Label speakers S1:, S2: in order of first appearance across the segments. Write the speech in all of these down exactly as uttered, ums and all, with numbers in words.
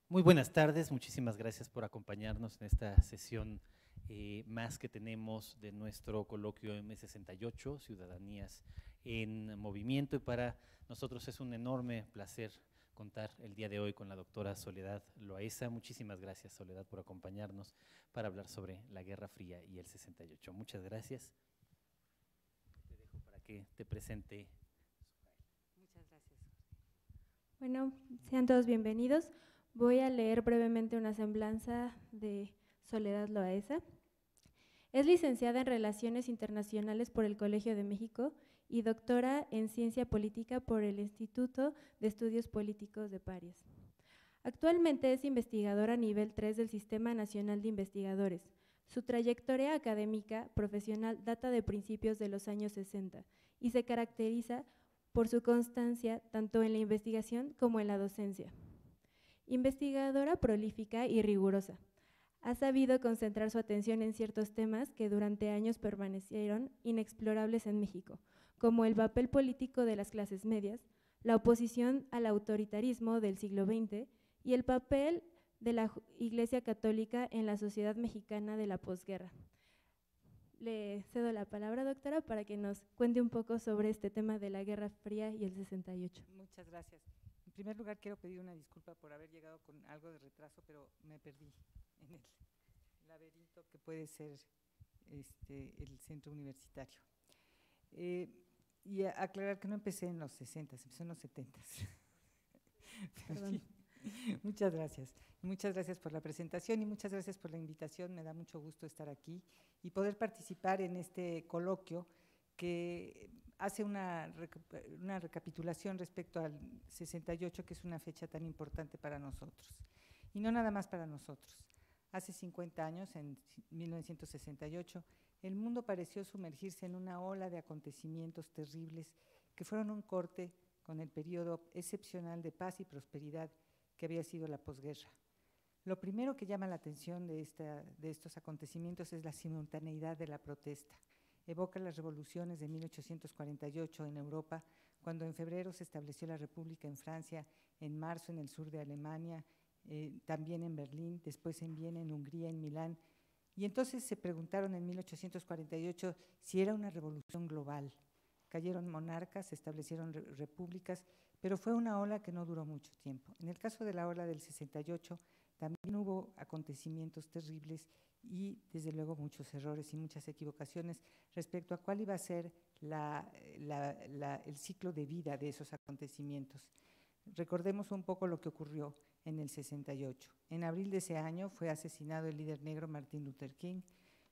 S1: Muy buenas tardes, muchísimas gracias por acompañarnos en esta sesión eh, más que tenemos de nuestro coloquio eme sesenta y ocho, Ciudadanías en Movimiento, y para nosotros es un enorme placer contar el día de hoy con la doctora Soledad Loaesa. Muchísimas gracias, Soledad, por acompañarnos para hablar sobre la Guerra Fría y el sesenta y ocho. Muchas gracias. Te dejo para que te presente.
S2: Muchas gracias. Bueno, sean todos bienvenidos. Voy a leer brevemente una semblanza de Soledad Loaesa. Es licenciada en Relaciones Internacionales por el Colegio de México y doctora en Ciencia Política por el Instituto de Estudios Políticos de París. Actualmente es investigadora a nivel tres del Sistema Nacional de Investigadores. Su trayectoria académica profesional data de principios de los años sesenta y se caracteriza por su constancia tanto en la investigación como en la docencia. Investigadora prolífica y rigurosa, ha sabido concentrar su atención en ciertos temas que durante años permanecieron inexplorables en México, como el papel político de las clases medias, la oposición al autoritarismo del siglo veinte y el papel de la Iglesia Católica en la sociedad mexicana de la posguerra. Le cedo la palabra, doctora, para que nos cuente un poco sobre este tema de la Guerra Fría y el sesenta y ocho.
S3: Muchas gracias. En primer lugar, quiero pedir una disculpa por haber llegado con algo de retraso, pero me perdí en el laberinto que puede ser este, el centro universitario. Eh, y a, aclarar que no empecé en los sesentas, empecé en los setentas. Muchas gracias. Muchas gracias por la presentación y muchas gracias por la invitación. Me da mucho gusto estar aquí y poder participar en este coloquio que hace una, una recapitulación respecto al sesenta y ocho, que es una fecha tan importante para nosotros. Y no nada más para nosotros. Hace cincuenta años, en mil novecientos sesenta y ocho, el mundo pareció sumergirse en una ola de acontecimientos terribles que fueron un corte con el periodo excepcional de paz y prosperidad que había sido la posguerra. Lo primero que llama la atención de, esta, de estos acontecimientos es la simultaneidad de la protesta. Evoca las revoluciones de mil ochocientos cuarenta y ocho en Europa, cuando en febrero se estableció la República en Francia, en marzo en el sur de Alemania, eh, también en Berlín, después en Viena, en Hungría, en Milán. Y entonces se preguntaron en mil ochocientos cuarenta y ocho si era una revolución global. Cayeron monarcas, se establecieron re repúblicas, pero fue una ola que no duró mucho tiempo. En el caso de la ola del sesenta y ocho, también hubo acontecimientos terribles y desde luego muchos errores y muchas equivocaciones respecto a cuál iba a ser la, la, la, el ciclo de vida de esos acontecimientos. Recordemos un poco lo que ocurrió en el sesenta y ocho. En abril de ese año fue asesinado el líder negro Martin Luther King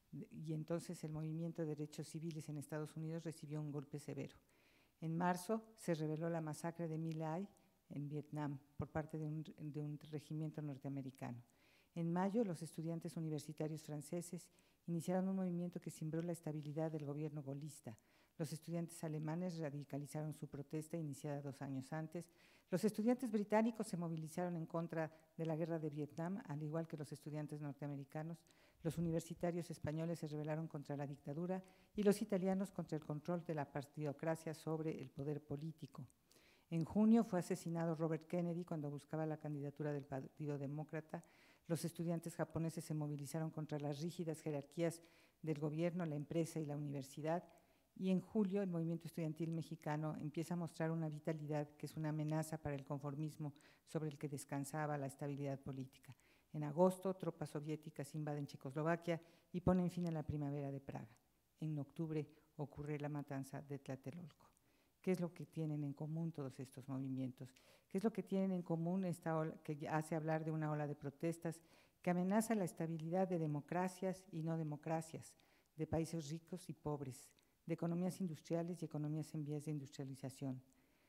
S3: y entonces el movimiento de derechos civiles en Estados Unidos recibió un golpe severo. En marzo se reveló la masacre de My Lai en Vietnam por parte de un, de un regimiento norteamericano. En mayo, los estudiantes universitarios franceses iniciaron un movimiento que cimbró la estabilidad del gobierno golista. Los estudiantes alemanes radicalizaron su protesta iniciada dos años antes. Los estudiantes británicos se movilizaron en contra de la guerra de Vietnam, al igual que los estudiantes norteamericanos. Los universitarios españoles se rebelaron contra la dictadura y los italianos contra el control de la partidocracia sobre el poder político. En junio fue asesinado Robert Kennedy cuando buscaba la candidatura del Partido Demócrata. Los estudiantes japoneses se movilizaron contra las rígidas jerarquías del gobierno, la empresa y la universidad. Y en julio el movimiento estudiantil mexicano empieza a mostrar una vitalidad que es una amenaza para el conformismo sobre el que descansaba la estabilidad política. En agosto, tropas soviéticas invaden Checoslovaquia y ponen fin a la primavera de Praga. En octubre ocurre la matanza de Tlatelolco. ¿Qué es lo que tienen en común todos estos movimientos? ¿Qué es lo que tienen en común esta ola que hace hablar de una ola de protestas que amenaza la estabilidad de democracias y no democracias, de países ricos y pobres, de economías industriales y economías en vías de industrialización?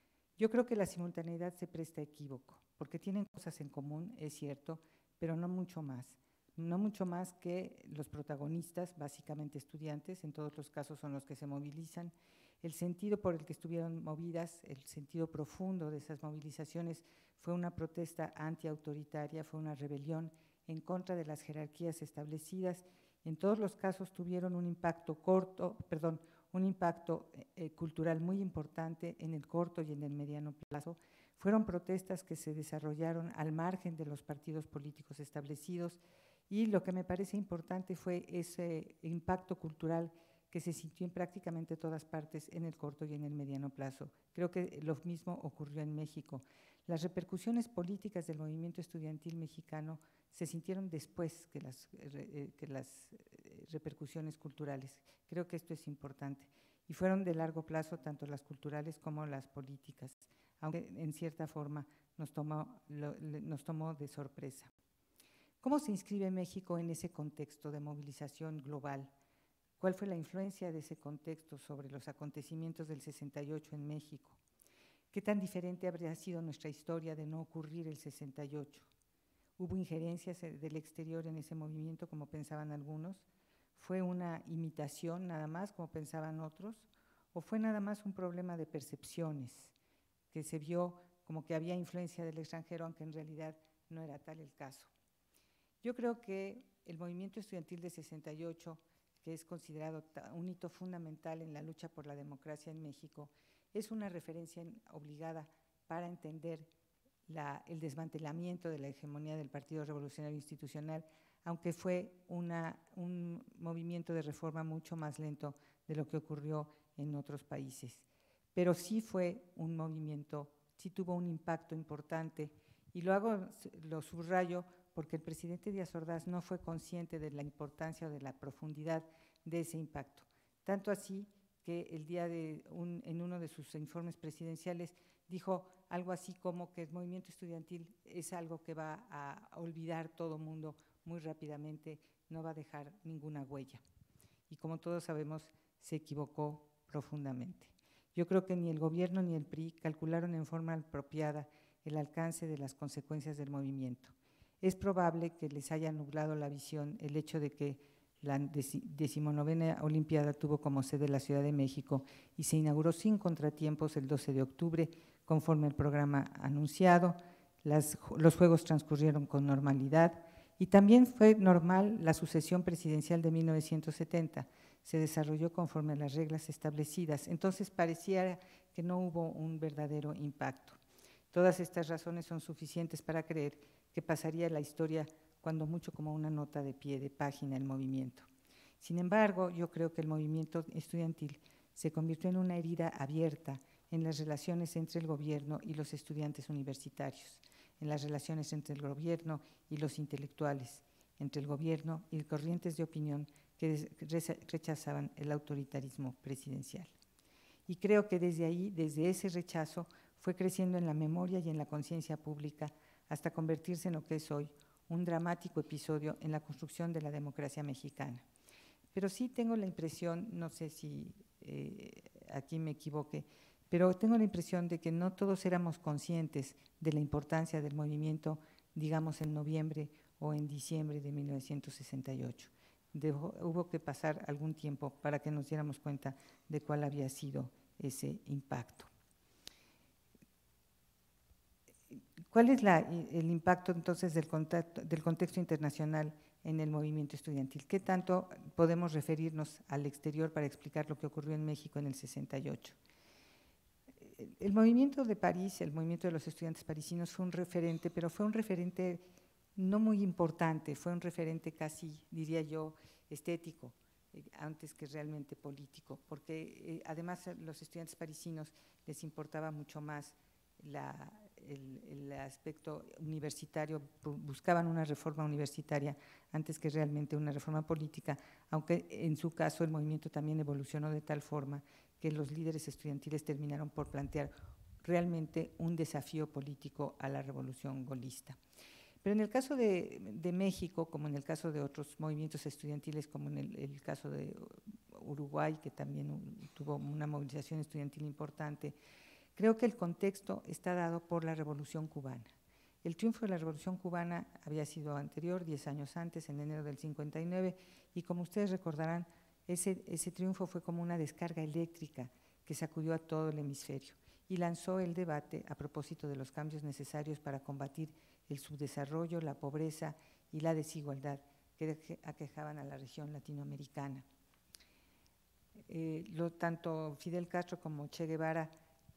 S3: Yo creo que la simultaneidad se presta a equívoco, porque tienen cosas en común, es cierto, pero no mucho más. No mucho más que los protagonistas, básicamente estudiantes, en todos los casos son los que se movilizan. El sentido por el que estuvieron movidas, el sentido profundo de esas movilizaciones fue una protesta antiautoritaria, fue una rebelión en contra de las jerarquías establecidas. En todos los casos tuvieron un impacto corto, perdón, un impacto eh, cultural muy importante en el corto y en el mediano plazo. Fueron protestas que se desarrollaron al margen de los partidos políticos establecidos y lo que me parece importante fue ese impacto cultural que se sintió en prácticamente todas partes en el corto y en el mediano plazo. Creo que lo mismo ocurrió en México. Las repercusiones políticas del movimiento estudiantil mexicano se sintieron después que las, eh, que las repercusiones culturales. Creo que esto es importante. Y fueron de largo plazo tanto las culturales como las políticas, aunque en cierta forma nos tomó, lo, nos tomó de sorpresa. ¿Cómo se inscribe México en ese contexto de movilización global? ¿Cuál fue la influencia de ese contexto sobre los acontecimientos del sesenta y ocho en México? ¿Qué tan diferente habría sido nuestra historia de no ocurrir el sesenta y ocho? ¿Hubo injerencias del exterior en ese movimiento, como pensaban algunos? ¿Fue una imitación nada más, como pensaban otros? ¿O fue nada más un problema de percepciones, que se vio como que había influencia del extranjero, aunque en realidad no era tal el caso? Yo creo que el movimiento estudiantil de sesenta y ocho, que es considerado un hito fundamental en la lucha por la democracia en México, es una referencia obligada para entender la, el desmantelamiento de la hegemonía del Partido Revolucionario Institucional, aunque fue una, un movimiento de reforma mucho más lento de lo que ocurrió en otros países. Pero sí fue un movimiento, sí tuvo un impacto importante, y lo hago, lo subrayo, porque el presidente Díaz Ordaz no fue consciente de la importancia o de la profundidad de ese impacto. Tanto así que el día de un, en uno de sus informes presidenciales dijo algo así como que el movimiento estudiantil es algo que va a olvidar todo el mundo muy rápidamente, no va a dejar ninguna huella. Y como todos sabemos, se equivocó profundamente. Yo creo que ni el gobierno ni el P R I calcularon en forma apropiada el alcance de las consecuencias del movimiento. Es probable que les haya nublado la visión el hecho de que la decimonovena Olimpiada tuvo como sede la Ciudad de México y se inauguró sin contratiempos el doce de octubre, conforme al programa anunciado. Las, los Juegos transcurrieron con normalidad y también fue normal la sucesión presidencial de mil novecientos setenta. Se desarrolló conforme a las reglas establecidas, entonces pareciera que no hubo un verdadero impacto. Todas estas razones son suficientes para creer que pasaría la historia cuando mucho como una nota de pie de página el movimiento. Sin embargo, yo creo que el movimiento estudiantil se convirtió en una herida abierta en las relaciones entre el gobierno y los estudiantes universitarios, en las relaciones entre el gobierno y los intelectuales, entre el gobierno y corrientes de opinión que rechazaban el autoritarismo presidencial. Y creo que desde ahí, desde ese rechazo, fue creciendo en la memoria y en la conciencia pública hasta convertirse en lo que es hoy, un dramático episodio en la construcción de la democracia mexicana. Pero sí tengo la impresión, no sé si eh, aquí me equivoque, pero tengo la impresión de que no todos éramos conscientes de la importancia del movimiento, digamos en noviembre o en diciembre de mil novecientos sesenta y ocho. Dejó, hubo que pasar algún tiempo para que nos diéramos cuenta de cuál había sido ese impacto. ¿Cuál es la, el impacto entonces del, contacto, del contexto internacional en el movimiento estudiantil? ¿Qué tanto podemos referirnos al exterior para explicar lo que ocurrió en México en el sesenta y ocho? El movimiento de París, el movimiento de los estudiantes parisinos fue un referente, pero fue un referente no muy importante, fue un referente casi, diría yo, estético, eh, antes que realmente político, porque eh, además a los estudiantes parisinos les importaba mucho más la, el, el aspecto universitario, buscaban una reforma universitaria antes que realmente una reforma política, aunque en su caso el movimiento también evolucionó de tal forma que los líderes estudiantiles terminaron por plantear realmente un desafío político a la revolución golista. Pero en el caso de, de México, como en el caso de otros movimientos estudiantiles, como en el, el caso de Uruguay, que también tuvo una movilización estudiantil importante, creo que el contexto está dado por la Revolución Cubana. El triunfo de la Revolución Cubana había sido anterior, diez años antes, en enero del cincuenta y nueve, y como ustedes recordarán, ese, ese triunfo fue como una descarga eléctrica que sacudió a todo el hemisferio y lanzó el debate a propósito de los cambios necesarios para combatir el subdesarrollo, la pobreza y la desigualdad que aquejaban a la región latinoamericana. Eh, lo, tanto Fidel Castro como Che Guevara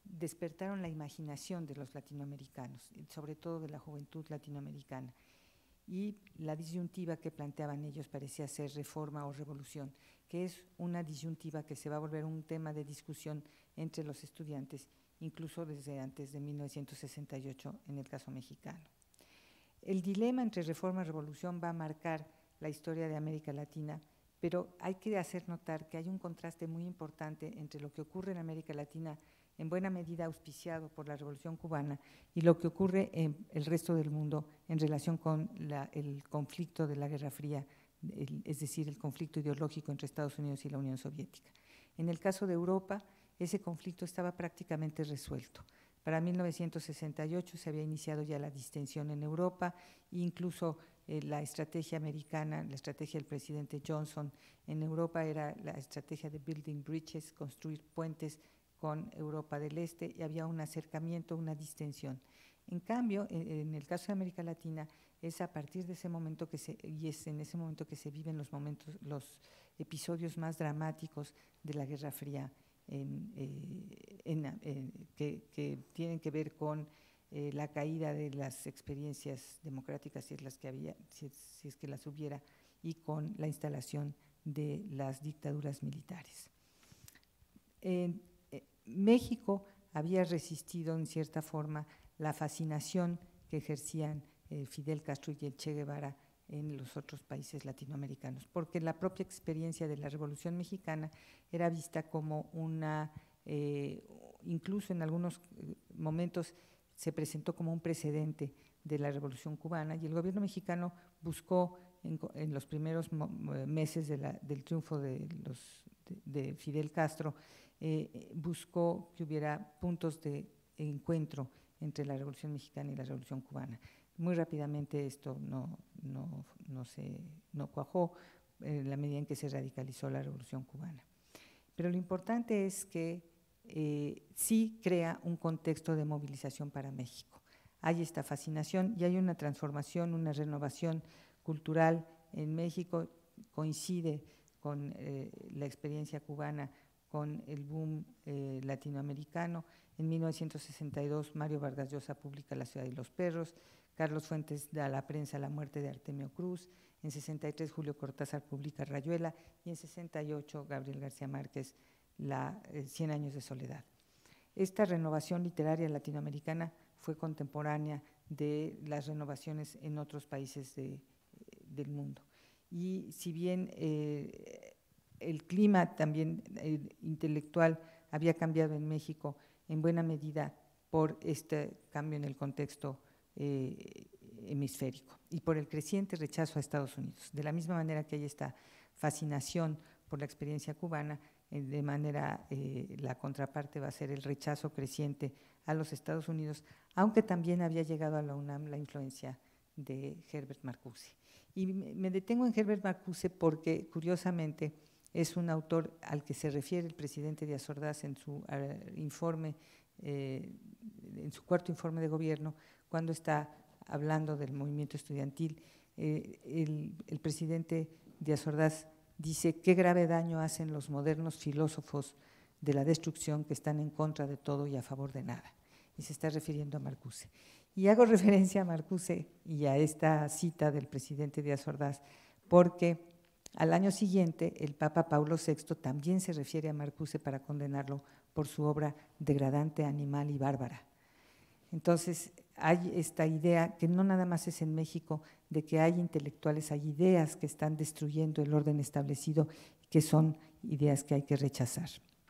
S3: despertaron la imaginación de los latinoamericanos, sobre todo de la juventud latinoamericana. Y la disyuntiva que planteaban ellos parecía ser reforma o revolución, que es una disyuntiva que se va a volver un tema de discusión entre los estudiantes, incluso desde antes de mil novecientos sesenta y ocho en el caso mexicano. El dilema entre reforma y revolución va a marcar la historia de América Latina, pero hay que hacer notar que hay un contraste muy importante entre lo que ocurre en América Latina, en buena medida auspiciado por la Revolución Cubana, y lo que ocurre en el resto del mundo en relación con la, el conflicto de la Guerra Fría, el, es decir, el conflicto ideológico entre Estados Unidos y la Unión Soviética. En el caso de Europa, ese conflicto estaba prácticamente resuelto. Para mil novecientos sesenta y ocho se había iniciado ya la distensión en Europa, e incluso eh, la estrategia americana, la estrategia del presidente Johnson en Europa era la estrategia de building bridges, construir puentes con Europa del Este, y había un acercamiento, una distensión. En cambio, en, en el caso de América Latina, es a partir de ese momento que se, y es en ese momento que se viven los momentos, los episodios más dramáticos de la Guerra Fría, en, eh, en, en, que, que tienen que ver con eh, la caída de las experiencias democráticas, si es, las que había, si, si es que las hubiera, y con la instalación de las dictaduras militares. En, México había resistido en cierta forma la fascinación que ejercían eh, Fidel Castro y el Che Guevara en los otros países latinoamericanos, porque la propia experiencia de la Revolución Mexicana era vista como una, eh, incluso en algunos momentos se presentó como un precedente de la Revolución Cubana, y el gobierno mexicano buscó en, en los primeros meses de la, del triunfo de, los, de, de Fidel Castro, Eh, buscó que hubiera puntos de encuentro entre la Revolución Mexicana y la Revolución Cubana. Muy rápidamente esto no, no, no, se, no cuajó en la medida en que se radicalizó la Revolución Cubana. Pero lo importante es que eh, sí crea un contexto de movilización para México. Hay esta fascinación y hay una transformación, una renovación cultural en México, coincide con eh, la experiencia cubana, con el boom eh, latinoamericano. En mil novecientos sesenta y dos, Mario Vargas Llosa publica La ciudad y los perros, Carlos Fuentes da a la prensa la muerte de Artemio Cruz, en sesenta y tres Julio Cortázar publica Rayuela, y en sesenta y ocho Gabriel García Márquez la eh, Cien años de soledad. Esta renovación literaria latinoamericana fue contemporánea de las renovaciones en otros países de, del mundo. Y si bien eh, el clima también eh, intelectual había cambiado en México en buena medida por este cambio en el contexto eh, hemisférico y por el creciente rechazo a Estados Unidos. De la misma manera que hay esta fascinación por la experiencia cubana, eh, de manera eh, la contraparte va a ser el rechazo creciente a los Estados Unidos, aunque también había llegado a la UNAM la influencia de Herbert Marcuse. Y me, me detengo en Herbert Marcuse porque, curiosamente, es un autor al que se refiere el presidente Díaz Ordaz en su uh, informe, eh, en su cuarto informe de gobierno, cuando está hablando del movimiento estudiantil. Eh, el, el presidente Díaz Ordaz dice: qué grave daño hacen los modernos filósofos de la destrucción que están en contra de todo y a favor de nada. Y se está refiriendo a Marcuse. Y hago referencia a Marcuse y a esta cita del presidente Díaz Ordaz porque al año siguiente, el Papa Paulo sexto también se refiere a Marcuse para condenarlo por su obra degradante, animal y bárbara. Entonces, hay esta idea que no nada más es en México, de que hay intelectuales, hay ideas que están destruyendo el orden establecido, que son ideas que hay que rechazar.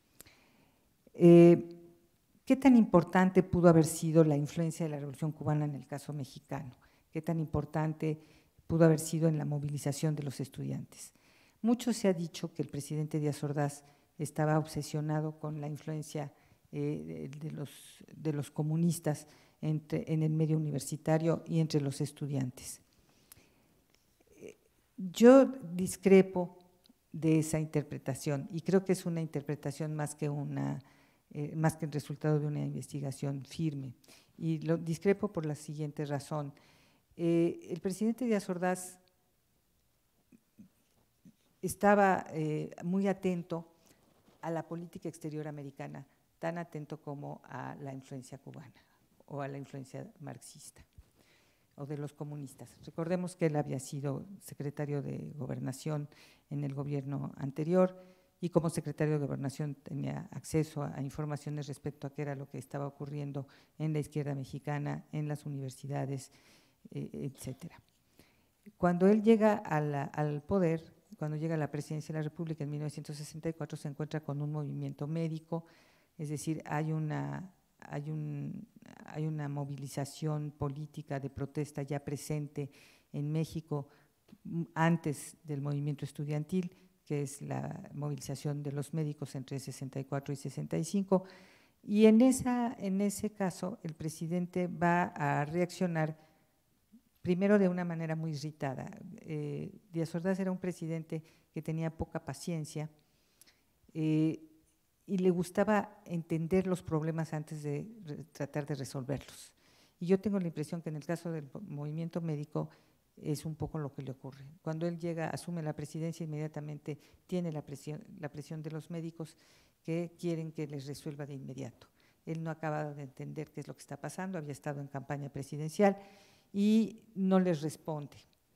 S3: Eh, ¿Qué tan importante pudo haber sido la influencia de la Revolución Cubana en el caso mexicano? ¿Qué tan importante pudo haber sido en la movilización de los estudiantes? Mucho se ha dicho que el presidente Díaz Ordaz estaba obsesionado con la influencia eh, de, de, los, de los comunistas entre, en el medio universitario y entre los estudiantes. Yo discrepo de esa interpretación y creo que es una interpretación más que, una, eh, más que el resultado de una investigación firme. Y lo discrepo por la siguiente razón. Eh, el presidente Díaz Ordaz estaba eh, muy atento a la política exterior americana tan atento como a la influencia cubana o a la influencia marxista o de los comunistas. Recordemos que él había sido secretario de Gobernación en el gobierno anterior y como secretario de Gobernación tenía acceso a, a informaciones respecto a qué era lo que estaba ocurriendo en la izquierda mexicana, en las universidades, eh, etcétera. Cuando él llega a la, al poder, cuando llega a la presidencia de la República en mil novecientos sesenta y cuatro, se encuentra con un movimiento médico, es decir, hay una… Hay, un, hay una movilización política de protesta ya presente en México antes del movimiento estudiantil, que es la movilización de los médicos entre sesenta y cuatro y sesenta y cinco, y en, esa, en ese caso el presidente va a reaccionar primero de una manera muy irritada. Eh, Díaz Ordaz era un presidente que tenía poca paciencia, eh, y le gustaba entender los problemas antes de tratar de resolverlos. Y yo tengo la impresión que en el caso del movimiento médico es un poco lo que le ocurre. Cuando él llega, asume la presidencia, inmediatamente tiene la presión, la presión de los médicos que quieren que les resuelva de inmediato. Él no acaba de entender qué es lo que está pasando, había estado en campaña presidencial y no les responde.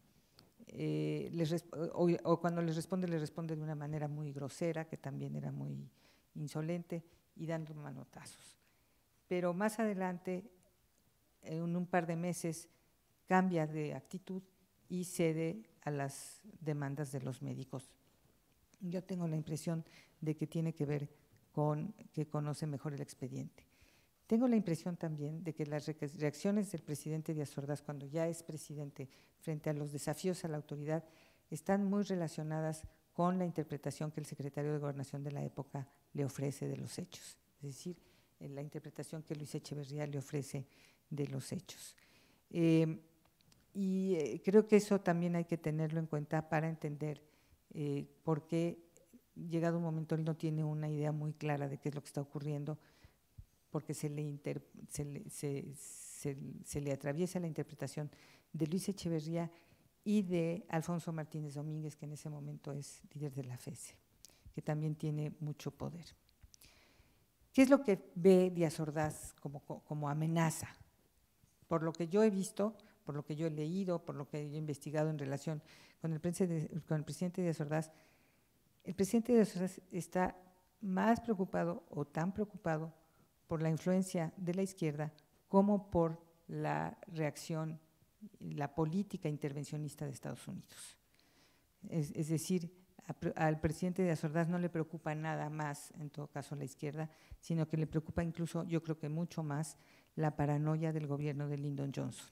S3: Eh, les, o, o cuando les responde, les responde de una manera muy grosera, que también era muy insolente, y dando manotazos. Pero más adelante, en un par de meses, cambia de actitud y cede a las demandas de los médicos. Yo tengo la impresión de que tiene que ver con que conoce mejor el expediente. Tengo la impresión también de que las reacciones del presidente Díaz Ordaz, cuando ya es presidente, frente a los desafíos a la autoridad, están muy relacionadas con la interpretación que el secretario de Gobernación de la época le ofrece de los hechos, es decir, la interpretación que Luis Echeverría le ofrece de los hechos. Eh, y eh, creo que eso también hay que tenerlo en cuenta para entender eh, por qué, llegado un momento, él no tiene una idea muy clara de qué es lo que está ocurriendo, porque se le, inter, se le, se, se, se le atraviesa la interpretación de Luis Echeverría y de Alfonso Martínez Domínguez, que en ese momento es líder de la F E S E, que también tiene mucho poder. ¿Qué es lo que ve Díaz Ordaz como, como amenaza? Por lo que yo he visto, por lo que yo he leído, por lo que he investigado en relación con el, con el presidente Díaz Ordaz, el presidente Díaz Ordaz está más preocupado o tan preocupado por la influencia de la izquierda como por la reacción, la política intervencionista de Estados Unidos. Es, es decir, a, al presidente Díaz Ordaz no le preocupa nada más, en todo caso, la izquierda, sino que le preocupa incluso, yo creo que mucho más, la paranoia del gobierno de Lyndon Johnson.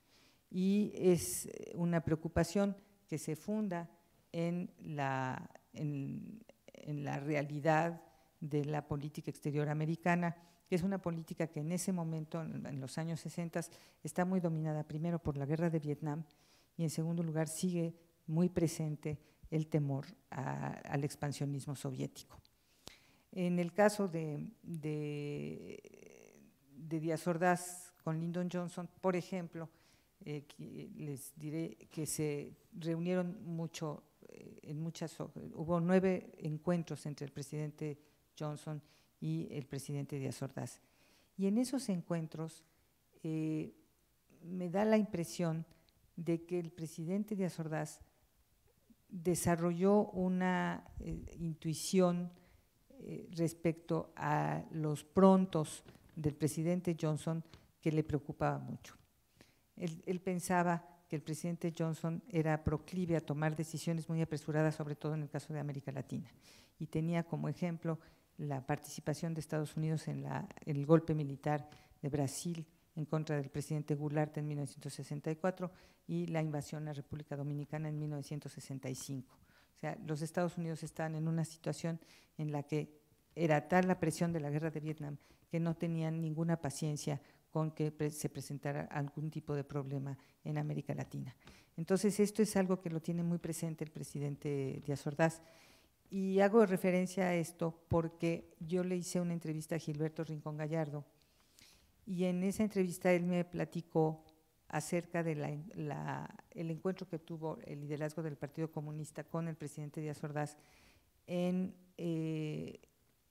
S3: Y es una preocupación que se funda en la, en, en la realidad de la política exterior americana, que es una política que en ese momento, en los años sesenta, está muy dominada primero por la guerra de Vietnam y en segundo lugar sigue muy presente el temor a, al expansionismo soviético. En el caso de, de, de Díaz Ordaz con Lyndon Johnson, por ejemplo, eh, que les diré que se reunieron mucho, eh, en muchas, hubo nueve encuentros entre el presidente Johnson y el presidente Díaz Ordaz. Y en esos encuentros eh, me da la impresión de que el presidente Díaz Ordaz desarrolló una eh, intuición eh, respecto a los prontos del presidente Johnson que le preocupaba mucho. Él, él pensaba que el presidente Johnson era proclive a tomar decisiones muy apresuradas, sobre todo en el caso de América Latina, y tenía como ejemplo la participación de Estados Unidos en la, el golpe militar de Brasil en contra del presidente Goulart en mil novecientos sesenta y cuatro y la invasión a la República Dominicana en mil novecientos sesenta y cinco. O sea, los Estados Unidos están en una situación en la que era tal la presión de la guerra de Vietnam que no tenían ninguna paciencia con que pre se presentara algún tipo de problema en América Latina. Entonces, esto es algo que lo tiene muy presente el presidente Díaz Ordaz. Y hago referencia a esto porque yo le hice una entrevista a Gilberto Rincón Gallardo y en esa entrevista él me platicó acerca del encuentro que tuvo el liderazgo del Partido Comunista con el presidente Díaz Ordaz en, eh,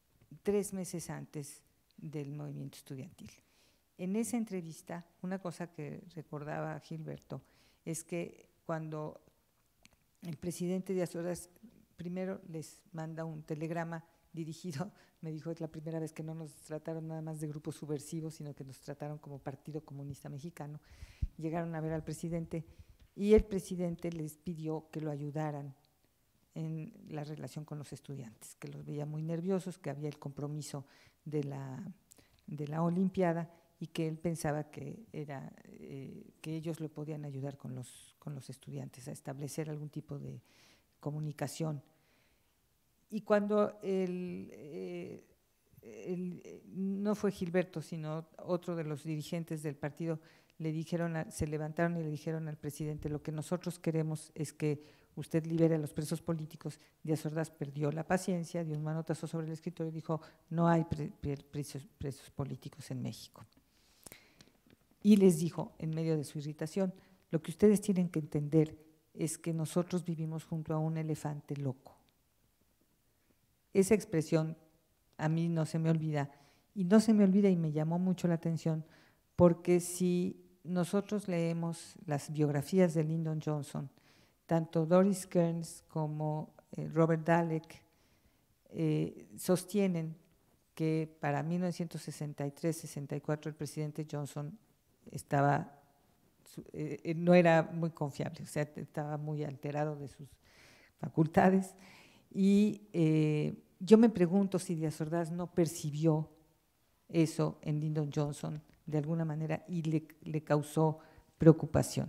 S3: tres meses antes del movimiento estudiantil. En esa entrevista, una cosa que recordaba Gilberto es que cuando el presidente Díaz Ordaz primero les manda un telegrama dirigido, me dijo, es la primera vez que no nos trataron nada más de grupos subversivos, sino que nos trataron como Partido Comunista Mexicano. Llegaron a ver al presidente y el presidente les pidió que lo ayudaran en la relación con los estudiantes, que los veía muy nerviosos, que había el compromiso de la, de la Olimpiada y que él pensaba que, era, eh, que ellos lo podían ayudar con los, con los estudiantes a establecer algún tipo de comunicación. Y cuando el, eh, el, no fue Gilberto, sino otro de los dirigentes del partido, le dijeron a, se levantaron y le dijeron al presidente, lo que nosotros queremos es que usted libere a los presos políticos. Díaz Ordaz perdió la paciencia, dio un manotazo sobre el escritorio y dijo, no hay pre, pre, presos, presos políticos en México. Y les dijo, en medio de su irritación, lo que ustedes tienen que entender es que nosotros vivimos junto a un elefante loco. Esa expresión a mí no se me olvida, y no se me olvida y me llamó mucho la atención, porque si nosotros leemos las biografías de Lyndon Johnson, tanto Doris Kearns como eh, Robert Dallek eh, sostienen que para mil novecientos sesenta y tres sesenta y cuatro el presidente Johnson estaba, eh, no era muy confiable, o sea, estaba muy alterado de sus facultades, y eh, yo me pregunto si Díaz Ordaz no percibió eso en Lyndon Johnson de alguna manera y le, le causó preocupación.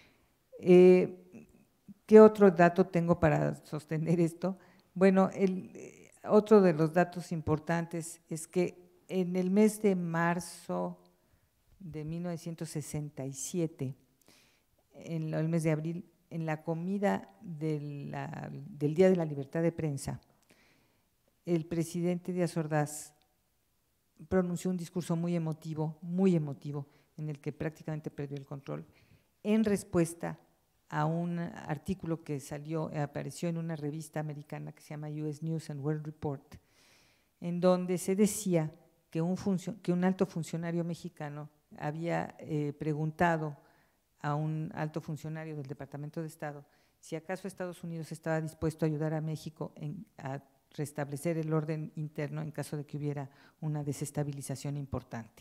S3: Eh, ¿Qué otro dato tengo para sostener esto? Bueno, el, eh, otro de los datos importantes es que en el mes de marzo de mil novecientos sesenta y siete, en el mes de abril, en la comida de la, del Día de la Libertad de Prensa, el presidente Díaz Ordaz pronunció un discurso muy emotivo, muy emotivo, en el que prácticamente perdió el control, en respuesta a un artículo que salió, apareció en una revista americana que se llama U S News and World Report, en donde se decía que un, que un alto funcionario mexicano había eh, preguntado a un alto funcionario del Departamento de Estado si acaso Estados Unidos estaba dispuesto a ayudar a México en, a restablecer el orden interno en caso de que hubiera una desestabilización importante.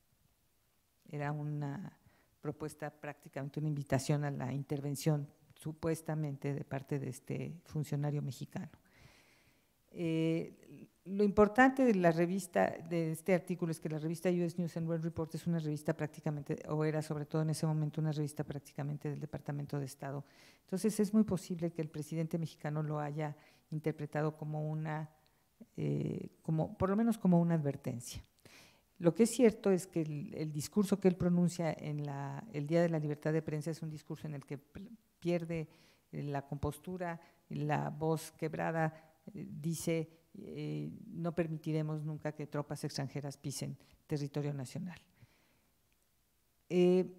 S3: Era una propuesta, prácticamente una invitación a la intervención supuestamente de parte de este funcionario mexicano. Eh, lo importante de la revista, de este artículo, es que la revista U S News and World Report es una revista prácticamente, o era sobre todo en ese momento una revista prácticamente del Departamento de Estado. Entonces es muy posible que el presidente mexicano lo haya interpretado como una, eh, como, por lo menos como una advertencia. Lo que es cierto es que el, el discurso que él pronuncia en la, el Día de la Libertad de Prensa es un discurso en el que pierde la compostura, la voz quebrada, eh, dice eh, no permitiremos nunca que tropas extranjeras pisen territorio nacional. Eh,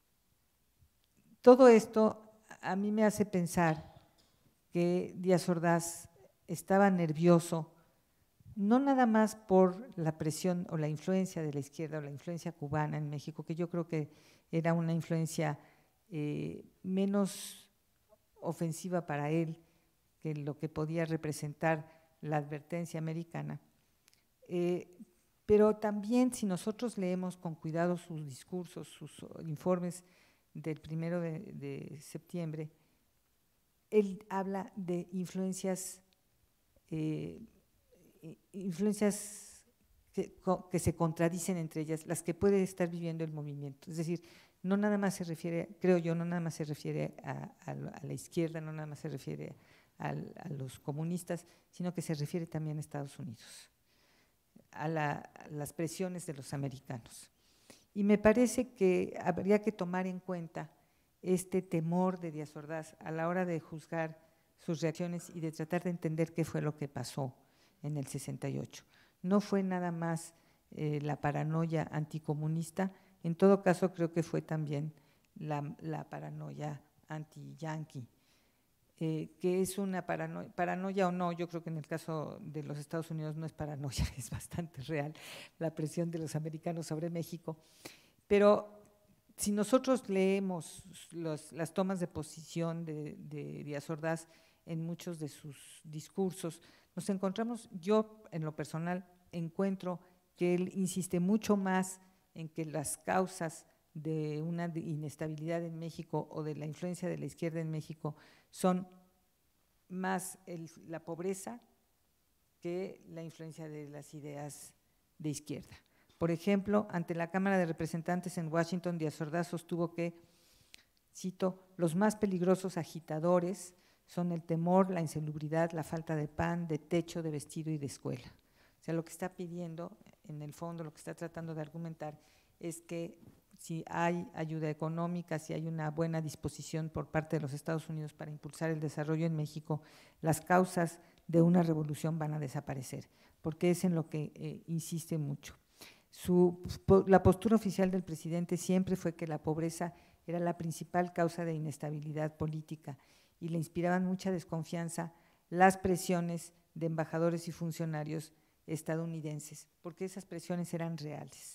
S3: todo esto a mí me hace pensar que Díaz Ordaz estaba nervioso, no nada más por la presión o la influencia de la izquierda o la influencia cubana en México, que yo creo que era una influencia eh, menos ofensiva para él que lo que podía representar la advertencia americana. Eh, pero también si nosotros leemos con cuidado sus discursos, sus informes del primero de, de septiembre, él habla de influencias, eh, influencias que, que se contradicen entre ellas, las que puede estar viviendo el movimiento. Es decir, no nada más se refiere, creo yo, no nada más se refiere a, a, a la izquierda, no nada más se refiere a, a los comunistas, sino que se refiere también a Estados Unidos, a, la, a las presiones de los americanos. Y me parece que habría que tomar en cuenta este temor de Díaz Ordaz a la hora de juzgar sus reacciones y de tratar de entender qué fue lo que pasó en el sesenta y ocho. No fue nada más eh, la paranoia anticomunista, en todo caso creo que fue también la, la paranoia anti-yanqui. eh, que es una paranoia, paranoia o no, yo creo que en el caso de los Estados Unidos no es paranoia, es bastante real la presión de los americanos sobre México, pero si nosotros leemos los, las tomas de posición de, de Díaz Ordaz en muchos de sus discursos, nos encontramos, yo en lo personal encuentro que él insiste mucho más en que las causas de una inestabilidad en México o de la influencia de la izquierda en México son más el, la pobreza que la influencia de las ideas de izquierda. Por ejemplo, ante la Cámara de Representantes en Washington, Díaz Ordaz sostuvo que, cito, los más peligrosos agitadores son el temor, la insalubridad, la falta de pan, de techo, de vestido y de escuela. O sea, lo que está pidiendo, en el fondo, lo que está tratando de argumentar es que si hay ayuda económica, si hay una buena disposición por parte de los Estados Unidos para impulsar el desarrollo en México, las causas de una revolución van a desaparecer, porque es en lo que eh, insiste mucho. Su, la postura oficial del presidente siempre fue que la pobreza era la principal causa de inestabilidad política y le inspiraban mucha desconfianza las presiones de embajadores y funcionarios estadounidenses, porque esas presiones eran reales.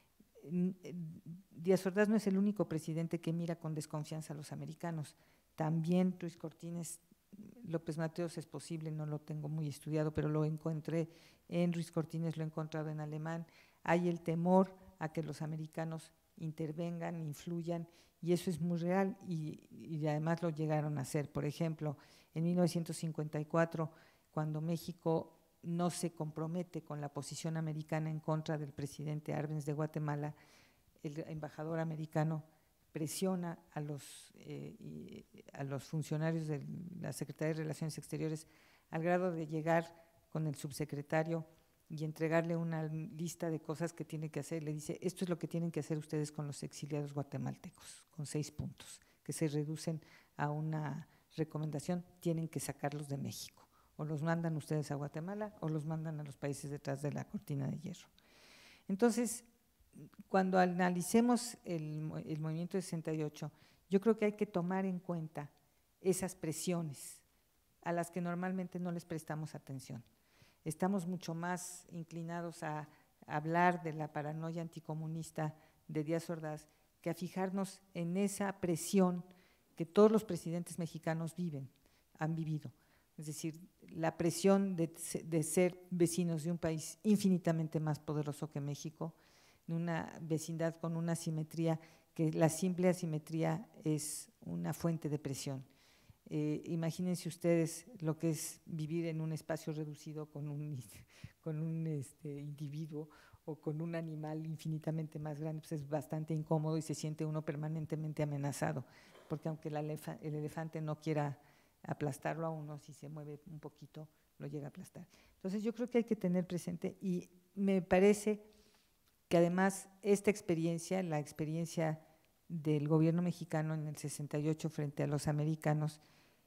S3: Díaz Ordaz no es el único presidente que mira con desconfianza a los americanos, también Ruiz Cortines, López Mateos es posible, no lo tengo muy estudiado, pero lo encontré en Ruiz Cortines, lo he encontrado en alemán. Hay el temor a que los americanos intervengan, influyan, y eso es muy real y, y además lo llegaron a hacer. Por ejemplo, en mil novecientos cincuenta y cuatro, cuando México no se compromete con la posición americana en contra del presidente Arbenz de Guatemala, el embajador americano presiona a los, eh, a los funcionarios de la Secretaría de Relaciones Exteriores al grado de llegar con el subsecretario y entregarle una lista de cosas que tiene que hacer. Le dice, esto es lo que tienen que hacer ustedes con los exiliados guatemaltecos, con seis puntos, que se reducen a una recomendación, tienen que sacarlos de México. O los mandan ustedes a Guatemala o los mandan a los países detrás de la cortina de hierro. Entonces, cuando analicemos el, el movimiento de sesenta y ocho, yo creo que hay que tomar en cuenta esas presiones a las que normalmente no les prestamos atención. Estamos mucho más inclinados a hablar de la paranoia anticomunista de Díaz Ordaz que a fijarnos en esa presión que todos los presidentes mexicanos viven, han vivido. Es decir, la presión de, de ser vecinos de un país infinitamente más poderoso que México, de una vecindad con una asimetría, que la simple asimetría es una fuente de presión. Eh, imagínense ustedes lo que es vivir en un espacio reducido con un, con un este, individuo o con un animal infinitamente más grande, pues es bastante incómodo y se siente uno permanentemente amenazado, porque aunque el, elefa, el elefante no quiera aplastarlo a uno, si se mueve un poquito, lo llega a aplastar. Entonces yo creo que hay que tener presente y me parece que además esta experiencia, la experiencia del gobierno mexicano en el sesenta y ocho frente a los americanos,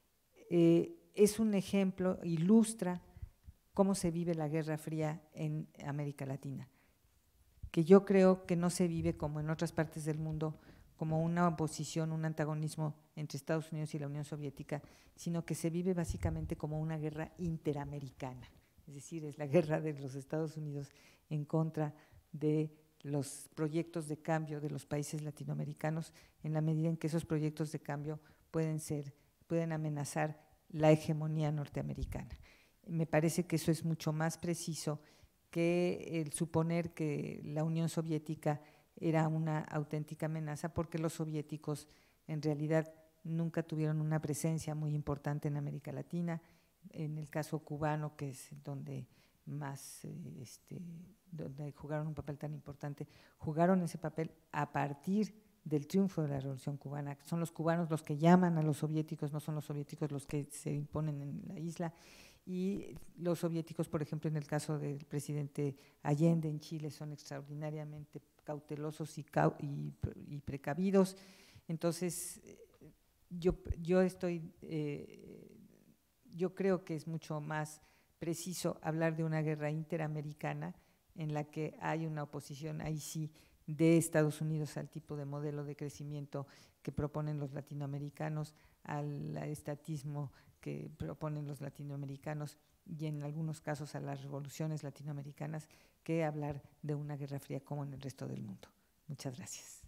S3: eh, es un ejemplo, ilustra cómo se vive la Guerra Fría en América Latina, que yo creo que no se vive como en otras partes del mundo, como una oposición, un antagonismo entre Estados Unidos y la Unión Soviética, sino que se vive básicamente como una guerra interamericana, es decir, es la guerra de los Estados Unidos en contra de los proyectos de cambio de los países latinoamericanos, en la medida en que esos proyectos de cambio pueden ser, pueden amenazar la hegemonía norteamericana. Me parece que eso es mucho más preciso que el suponer que la Unión Soviética era una auténtica amenaza, porque los soviéticos en realidad nunca tuvieron una presencia muy importante en América Latina. En el caso cubano, que es donde más, este, donde jugaron un papel tan importante, jugaron ese papel a partir del triunfo de la Revolución Cubana. Son los cubanos los que llaman a los soviéticos, no son los soviéticos los que se imponen en la isla. Y los soviéticos, por ejemplo, en el caso del presidente Allende en Chile, son extraordinariamente cautelosos y, cau y, y precavidos. Entonces, yo, yo estoy, eh, yo creo que es mucho más preciso hablar de una guerra interamericana en la que hay una oposición, ahí sí, de Estados Unidos al tipo de modelo de crecimiento que proponen los latinoamericanos, al estatismo que proponen los latinoamericanos y en algunos casos a las revoluciones latinoamericanas que hablar de una guerra fría como en el resto del mundo. Muchas gracias.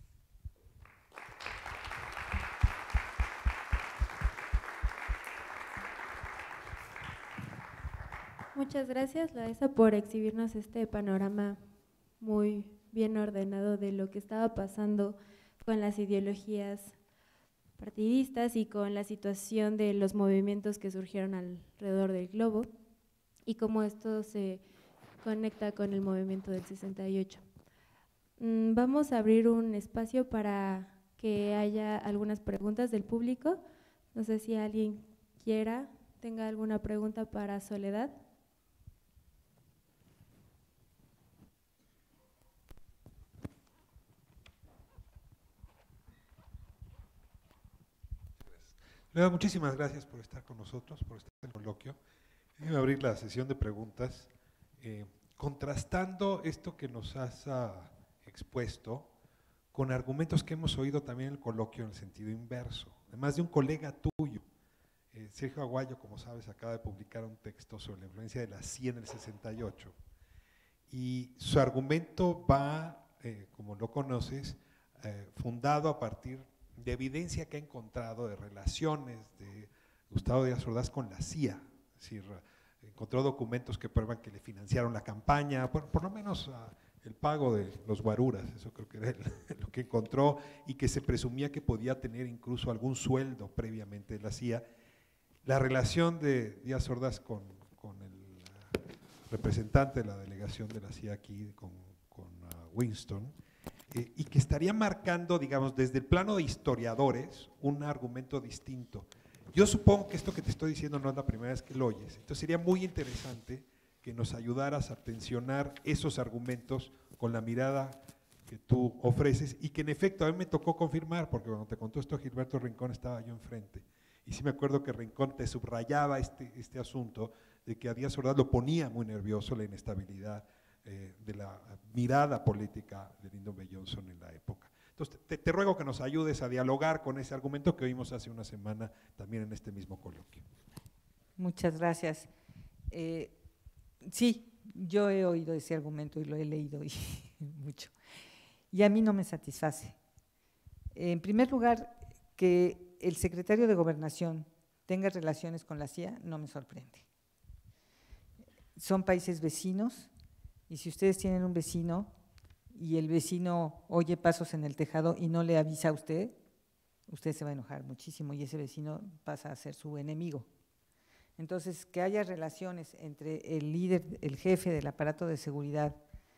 S2: Muchas gracias, Loaesa, por exhibirnos este panorama muy bien ordenado de lo que estaba pasando con las ideologías partidistas y con la situación de los movimientos que surgieron alrededor del globo y cómo esto se conecta con el movimiento del sesenta y ocho. Vamos a abrir un espacio para que haya algunas preguntas del público. No sé si alguien quiera, tenga alguna pregunta para Soledad.
S4: Lea, muchísimas gracias por estar con nosotros, por estar en el coloquio. Voy a abrir la sesión de preguntas, eh, contrastando esto que nos has uh, expuesto con argumentos que hemos oído también en el coloquio en el sentido inverso, además de un colega tuyo. Eh, Sergio Aguayo, como sabes, acaba de publicar un texto sobre la influencia de la C I A en el sesenta y ocho, y su argumento va, eh, como lo conoces, eh, fundado a partir de evidencia que ha encontrado de relaciones de Gustavo Díaz Ordaz con la C I A, es decir, encontró documentos que prueban que le financiaron la campaña, por, por lo menos uh, el pago de los guaruras, eso creo que era el, lo que encontró, y que se presumía que podía tener incluso algún sueldo previamente de la C I A. La relación de Díaz Ordaz con, con el uh, representante de la delegación de la C I A aquí, con, con uh, Winston, Eh, y que estaría marcando, digamos, desde el plano de historiadores, un argumento distinto. Yo supongo que esto que te estoy diciendo no es la primera vez que lo oyes, entonces sería muy interesante que nos ayudaras a tensionar esos argumentos con la mirada que tú ofreces y que en efecto a mí me tocó confirmar, porque cuando te contó esto Gilberto Rincón estaba yo enfrente, y sí me acuerdo que Rincón te subrayaba este, este asunto de que a Díaz Ordaz lo ponía muy nervioso la inestabilidad Eh, de la mirada política de Lyndon B. Johnson en la época. Entonces, te, te ruego que nos ayudes a dialogar con ese argumento que oímos hace una semana también en este mismo coloquio.
S3: Muchas gracias. Eh, sí, yo he oído ese argumento y lo he leído y, mucho, y a mí no me satisface. En primer lugar, que el secretario de Gobernación tenga relaciones con la C I A no me sorprende. Son países vecinos. Y si ustedes tienen un vecino y el vecino oye pasos en el tejado y no le avisa a usted, usted se va a enojar muchísimo y ese vecino pasa a ser su enemigo. Entonces, que haya relaciones entre el líder, el jefe del aparato de seguridad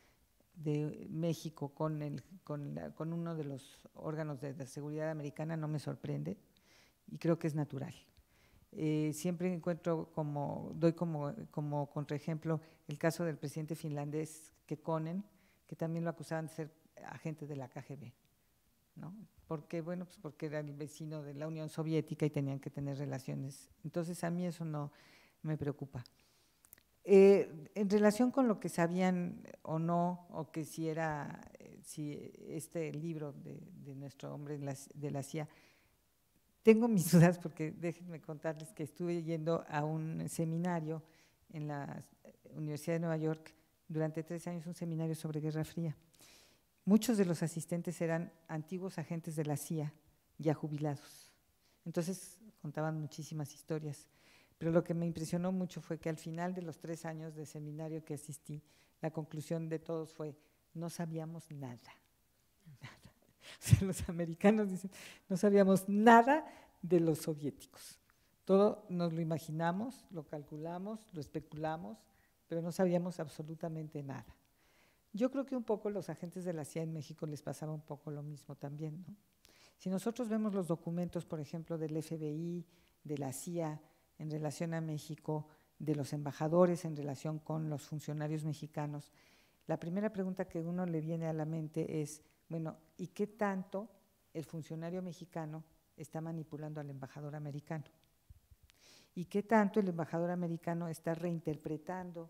S3: de México con, el, con, la, con uno de los órganos de, de seguridad americana no me sorprende y creo que es natural. Eh, siempre encuentro como, doy como, como contraejemplo el caso del presidente finlandés Kekkonen, que también lo acusaban de ser agente de la K G B, ¿no? Porque, bueno, pues porque era el vecino de la Unión Soviética y tenían que tener relaciones. Entonces a mí eso no me preocupa. Eh, en relación con lo que sabían o no, o que si era, si este libro de, de nuestro hombre de la C I A, tengo mis dudas porque déjenme contarles que estuve yendo a un seminario en la Universidad de Nueva York durante tres años, un seminario sobre Guerra Fría. Muchos de los asistentes eran antiguos agentes de la C I A ya jubilados, entonces contaban muchísimas historias, pero lo que me impresionó mucho fue que al final de los tres años de seminario que asistí, la conclusión de todos fue, no sabíamos nada, nada. O sea, los americanos dicen, no sabíamos nada de los soviéticos, todo nos lo imaginamos, lo calculamos, lo especulamos, pero no sabíamos absolutamente nada. Yo creo que un poco los agentes de la C I A en México les pasaba un poco lo mismo también, ¿no? Si nosotros vemos los documentos, por ejemplo, del F B I, de la C I A en relación a México, de los embajadores en relación con los funcionarios mexicanos, la primera pregunta que uno le viene a la mente es, bueno, ¿y qué tanto el funcionario mexicano está manipulando al embajador americano? ¿Y qué tanto el embajador americano está reinterpretando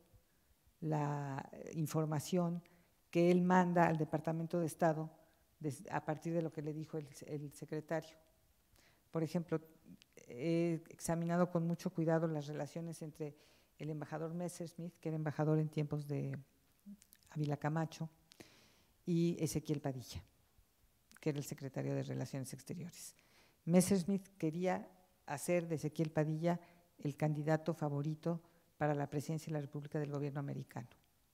S3: la información que él manda al Departamento de Estado a partir de lo que le dijo el, el secretario? Por ejemplo, he examinado con mucho cuidado las relaciones entre el embajador Messerschmitt, que era embajador en tiempos de Ávila Camacho, y Ezequiel Padilla, que era el secretario de Relaciones Exteriores. Messerschmitt quería hacer de Ezequiel Padilla el candidato favorito para la presidencia de la República del gobierno americano.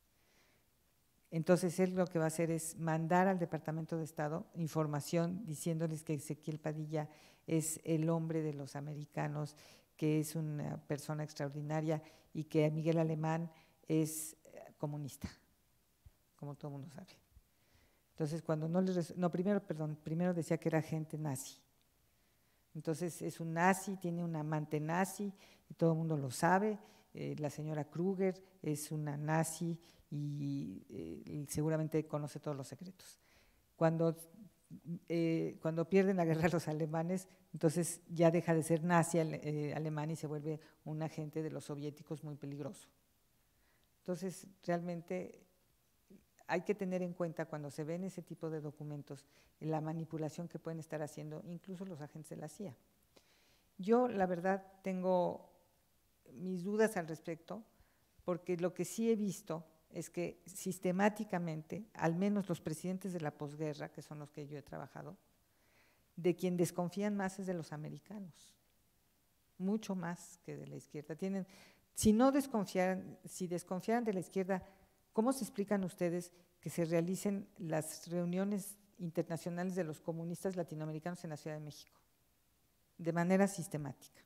S3: Entonces, él lo que va a hacer es mandar al Departamento de Estado información diciéndoles que Ezequiel Padilla es el hombre de los americanos, que es una persona extraordinaria y que Miguel Alemán es comunista, como todo el mundo sabe. Entonces, cuando no les… No, primero, perdón, primero decía que era agente nazi. Entonces, es un nazi, tiene un amante nazi, y todo el mundo lo sabe. Eh, la señora Kruger es una nazi y eh, seguramente conoce todos los secretos. Cuando, eh, cuando pierden la guerra los alemanes, entonces ya deja de ser nazi eh, alemán y se vuelve un agente de los soviéticos muy peligroso. Entonces, realmente hay que tener en cuenta cuando se ven ese tipo de documentos la manipulación que pueden estar haciendo incluso los agentes de la C I A. Yo, la verdad, tengo mis dudas al respecto, porque lo que sí he visto es que sistemáticamente, al menos los presidentes de la posguerra, que son los que yo he trabajado, de quien desconfían más es de los americanos, mucho más que de la izquierda. Tienen, si no desconfiaran, si desconfiaran de la izquierda, ¿cómo se explican ustedes que se realicen las reuniones internacionales de los comunistas latinoamericanos en la Ciudad de México? De manera sistemática.